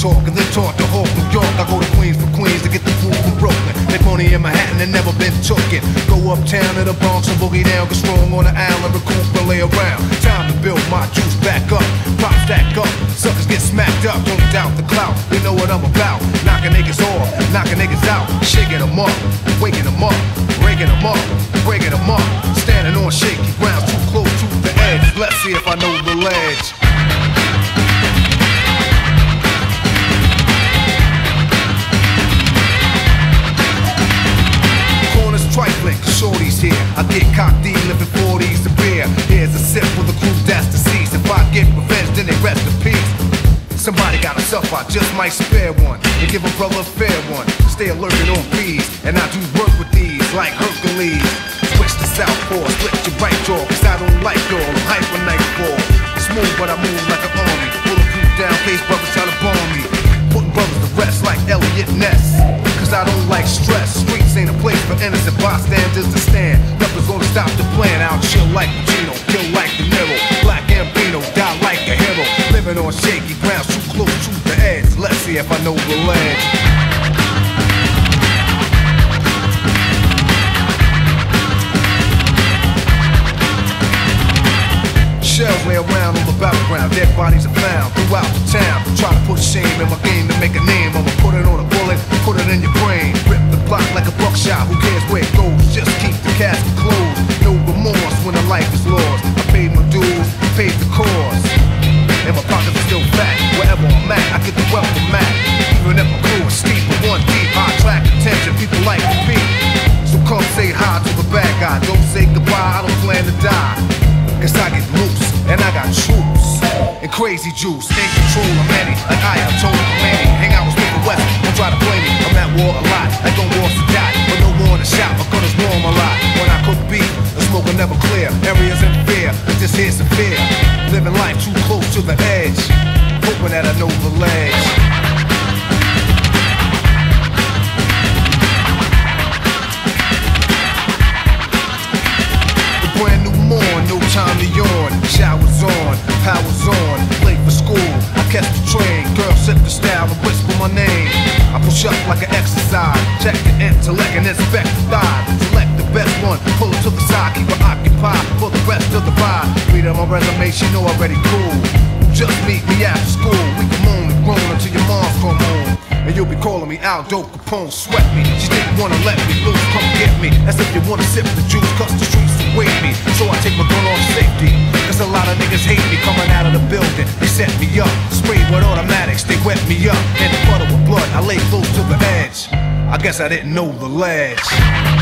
talk and then talk to Hawk, New York. I go to Queens for Queens to get the food from Brooklyn. Make money in Manhattan and never been tooken. Go uptown to the Bronx and boogie down, get strong on the island, recoup and lay around. Time to build my juice back up, pop stack up, suckers get smacked up. Don't doubt the clout, they know what I'm about. Knocking niggas off, knocking niggas out, shaking them up, waking them up, breaking them up, breaking them up. Standing on shaky ground, too close to the edge. Let's see if I know the ledge. Trifling, shorty's here. I get cocked, living 40s a beer. Here's a sip for the crew that's deceased. If I get revenge, then they rest in peace. Somebody got himself, I just might spare one and give a brother a fair one. Stay alerted on bees, and I do work with these like Hercules. Switch to southpaw, split your right jaw, cause I don't like y'all. I'm hyper nightfall. Smooth, but I move like an army. Bulletproof down, case brothers try to bomb me. Putting brothers to rest like Elliot Ness. Cause I don't like stress. Streets ain't a place for innocent bystanders to stand. Nothing's gonna stop the plan. I'll chill like Pacino, kill like De Niro. Black Gambino, die like a hero. Living on shaky ground, too close to the edge. Let's see if I know the ledge. Shells lay around on the battleground, dead bodies are found throughout the town. Try to put shame in my game to make a name. I'ma put it on a bullet, put it in your brain. Rip the block like a buckshot, who cares where it goes? Just keep the casket closed. No remorse when a life is lost. I paid my dues, paid the cost, and my pockets are still fat. Wherever I'm at, I get the wealth from Mac. Even if my crew is steep with one deep, I attract attention, people like to be. So come say hi to the bad guy. Don't say goodbye, I don't plan to die. Cause I get loose, and I got troops and crazy juice. In control of many, like I have told many. Hang out with Smith West, don't try to play me. I'm at war a lot, like on wars to die. But no war in the shop, my gunners warm a lot. When I cook beef, the smoke will never clear. Areas in fear, just here severe. Living life too close to the edge, hoping that I know the ledge. No time to yawn, showers on, powers on, late for school, I catch the train, girls sip the style and whisper my name. I push up like an exercise, check the intellect and inspect the thigh. Select the best one, pull it to the side, keep her occupied for the rest of the ride. Read on my resume, she know already cool. Just meet me after school, we can moan and groan until your mom's come home. And you'll be calling me Aldo Capone, sweat me. She didn't wanna let me loose, come get me. As if you wanna sip the juice, cause the streets await me. So I take my gun off safety, cause a lot of niggas hate me. Coming out of the building, they set me up. Sprayed with automatics, they wet me up. And the puddle with blood, I lay close to the edge. I guess I didn't know the ledge.